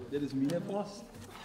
Dit is mijn post.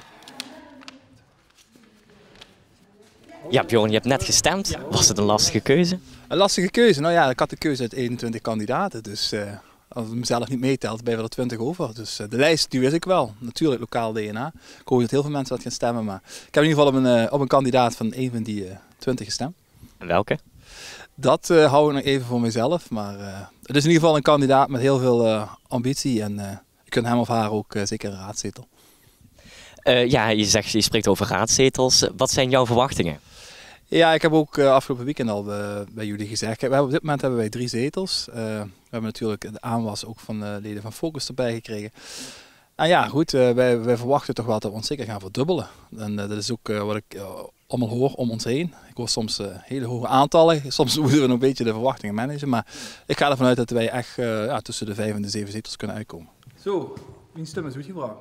Ja, Bjorn, je hebt net gestemd. Was het een lastige keuze? Een lastige keuze? Nou ja, ik had de keuze uit 21 kandidaten. Dus als ik mezelf niet meetelt, ben je er 20 over. Dus de lijst die wist ik wel. Natuurlijk lokaal DNA. Ik hoop dat heel veel mensen wat gaan stemmen. Maar ik heb in ieder geval op een kandidaat van een van die 20 gestemd. En welke? Dat hou ik nog even voor mezelf. Maar het is in ieder geval een kandidaat met heel veel ambitie. En je kunt hem of haar ook zeker een raadzetel. Ja, je spreekt over raadzetels. Wat zijn jouw verwachtingen? Ja, ik heb ook afgelopen weekend al bij jullie gezegd. Op dit moment hebben wij 3 zetels. We hebben natuurlijk de aanwas ook van leden van Focus erbij gekregen. En ja, goed, wij verwachten toch wel dat we ons zeker gaan verdubbelen. En dat is ook wat ik allemaal hoor om ons heen. Ik hoor soms hele hoge aantallen. Soms moeten we nog een beetje de verwachtingen managen. Maar ik ga ervan uit dat wij echt tussen de 5 en de 7 zetels kunnen uitkomen. Zo, wie stem is uitgebracht?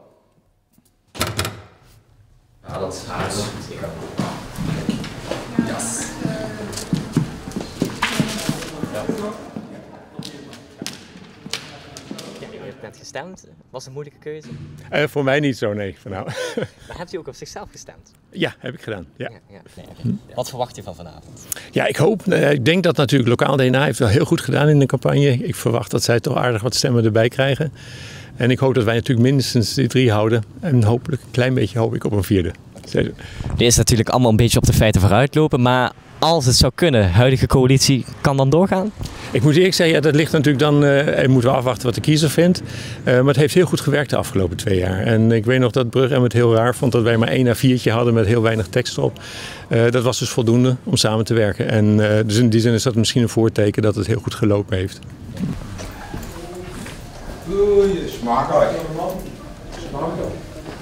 Ja, dat is aardig. Yes. Je hebt net gestemd. Was een moeilijke keuze? Voor mij niet zo, nee. Van nou. Maar hebt u ook op zichzelf gestemd? Ja, heb ik gedaan. Ja. Nee. Wat verwacht je van vanavond? Ja, ik denk dat natuurlijk lokaal DNA heeft wel heel goed gedaan in de campagne. Ik verwacht dat zij toch aardig wat stemmen erbij krijgen. En ik hoop dat wij natuurlijk minstens die 3 houden. En hopelijk een klein beetje hoop ik op een 4e. Er is natuurlijk allemaal een beetje op de feiten vooruitlopen, maar als het zou kunnen, de huidige coalitie kan dan doorgaan? Ik moet eerlijk zeggen, ja, dat ligt natuurlijk dan, moeten we afwachten wat de kiezer vindt. Maar het heeft heel goed gewerkt de afgelopen 2 jaar. En ik weet nog dat Brugge het heel raar vond dat wij maar 1 A4'tje hadden met heel weinig tekst erop. Dat was dus voldoende om samen te werken. En dus in die zin is dat misschien een voorteken dat het heel goed gelopen heeft. Goeie smaak uit. Smaak uit.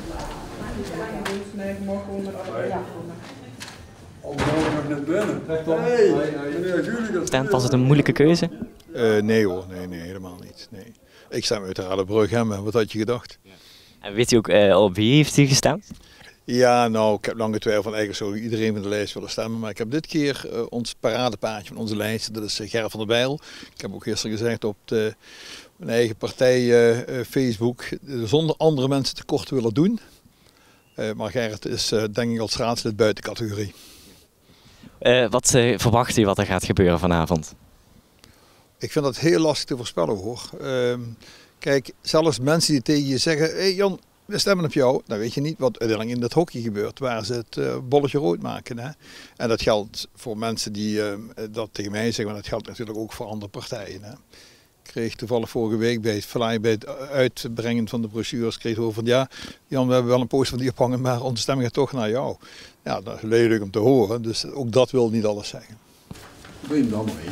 Stem, was het een moeilijke keuze? Nee hoor, nee, helemaal niet. Nee. Ik stem uiteraard op Brugge, maar wat had je gedacht? En weet u ook op wie heeft u gestemd? Ja, nou, ik heb lang getwijfeld van eigenlijk zou iedereen van de lijst willen stemmen. Maar ik heb dit keer ons paradepaardje van onze lijst, dat is Gerrit van der Bijl. Ik heb ook gisteren gezegd op mijn eigen partij Facebook, zonder andere mensen tekort te willen doen. Maar Gerrit is denk ik als raadslid buiten categorie. Wat verwacht u wat er gaat gebeuren vanavond? Ik vind dat heel lastig te voorspellen hoor. Kijk, zelfs mensen die tegen je zeggen, hey Jan, we stemmen op jou. Dan weet je niet wat uiteindelijk in dat hockey gebeurt, waar ze het bolletje rood maken. Hè? En dat geldt voor mensen die dat tegen mij zeggen, maar dat geldt natuurlijk ook voor andere partijen. Hè? Ik kreeg toevallig vorige week bij het uitbrengen van de brochures, kreeg ik over van ja, Jan, we hebben wel een poster van die ophangen, maar onze stemming gaat toch naar jou. Ja, dat is leuk om te horen, dus ook dat wil niet alles zeggen. Wil je hem dan mee?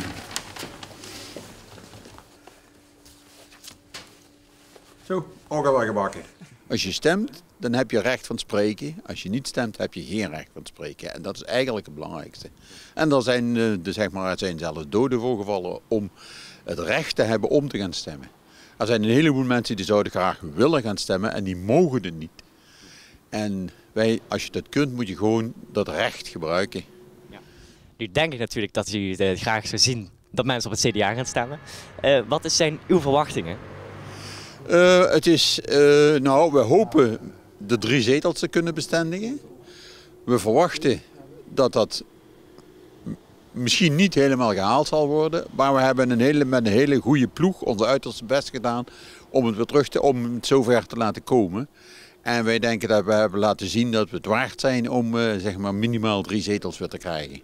Zo, ook al gebakken. Als je stemt, dan heb je recht van spreken. Als je niet stemt, heb je geen recht van spreken. En dat is eigenlijk het belangrijkste. En er zijn zelfs doden voorgevallen om het recht te hebben om te gaan stemmen. Er zijn een heleboel mensen die zouden graag willen gaan stemmen en die mogen het niet. En als je dat kunt, moet je gewoon dat recht gebruiken. Ja. Nu denk ik natuurlijk dat u graag zou zien dat mensen op het CDA gaan stemmen. Wat zijn uw verwachtingen? We hopen de 3 zetels te kunnen bestendigen. We verwachten dat dat misschien niet helemaal gehaald zal worden. Maar we hebben met een hele goede ploeg ons uiterste best gedaan om het zover te laten komen. En wij denken dat we hebben laten zien dat we het waard zijn om minimaal 3 zetels weer te krijgen.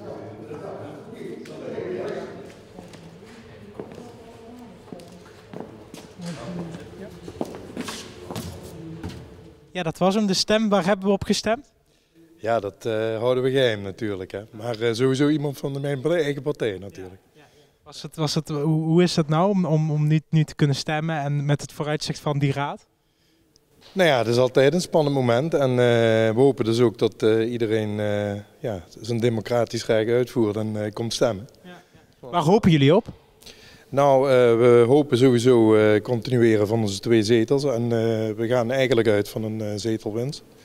Ja, dat was hem, de stem. Waar hebben we op gestemd? Ja, dat houden we geheim natuurlijk. Hè. Maar sowieso iemand van mijn eigen partij natuurlijk. Hoe is het nou om nu te kunnen stemmen en met het vooruitzicht van die raad? Nou ja, het is altijd een spannend moment. En we hopen dus ook dat iedereen zijn democratisch recht uitvoert en komt stemmen. Ja. Waar hopen jullie op? Nou, we hopen sowieso continueren van onze 2 zetels. En we gaan eigenlijk uit van een zetelwinst.